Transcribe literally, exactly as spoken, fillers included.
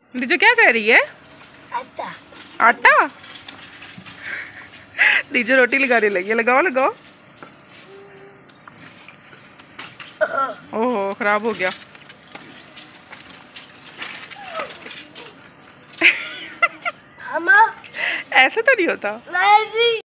दीजो क्या कह रही है? आटा। आटा? दीजो रोटी लगाने लगी है। लगाओ लगाओ। ओहो खराब हो गया। मामा ऐसे तो नहीं होता। नहीं।